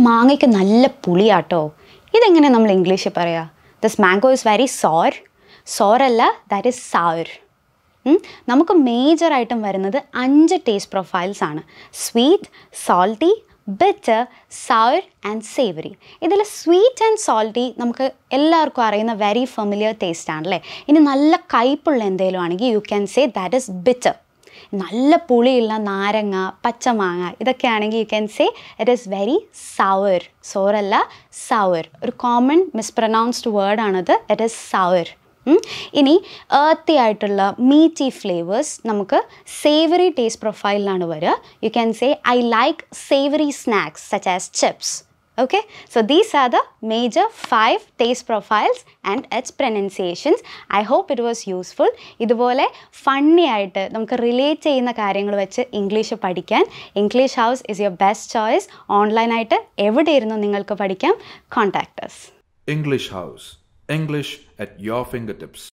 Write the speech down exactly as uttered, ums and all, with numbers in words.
മാങ്ങയ്ക്ക് നല്ല പുളിയാട്ടോ. ഇതെങ്ങനെ നമ്മൾ ഇംഗ്ലീഷിൽ പറയാ? This mango is very sour. Sour അല്ല, ദാറ്റ് ഈസ് സൗർ. നമുക്ക് മേജറായിട്ടും വരുന്നത് അഞ്ച് ടേസ്റ്റ് പ്രൊഫൈൽസ് ആണ്. Sweet, salty, bitter, sour and savoury. ഇതിൽ സ്വീറ്റ് ആൻഡ് സോൾട്ടി നമുക്ക് എല്ലാവർക്കും അറിയുന്ന വെരി ഫെമിലിയർ ടേസ്റ്റ് ആണല്ലേ. ഇനി നല്ല കയ്പുള്ള എന്തെങ്കിലും ആണെങ്കിൽ you can say that is bitter. നല്ല പുളിയുള്ള നാരങ്ങ, പച്ചമാങ്ങ ഇതൊക്കെ ആണെങ്കിൽ you can say it is very sour. സോറല്ല, സൗർ. ഒരു കോമൺ മിസ്പ്രൊനൗൺസ്ഡ് വേർഡാണത്. It is sour. ഇനി ഏർത്തി ആയിട്ടുള്ള മീറ്റി ഫ്ലേവേഴ്സ് നമുക്ക് സേവറി ടേസ്റ്റ് പ്രൊഫൈലിലാണ് വരിക. You can say I like savoury snacks such as chips. Okay, so these are the major five taste profiles and its pronunciations. I hope it was useful. ഇതുപോലെ funny ആയിട്ട് നമുക്ക് relate ചെയ്യുന്ന കാര്യങ്ങൾ വെച്ച് English പഠിക്കാൻ English house is your best choice. ഓൺലൈനായിട്ട് എവിടെ ഇരുന്ന് നിങ്ങൾക്ക് പഠിക്കാം. Contact us. English House. English at your fingertips.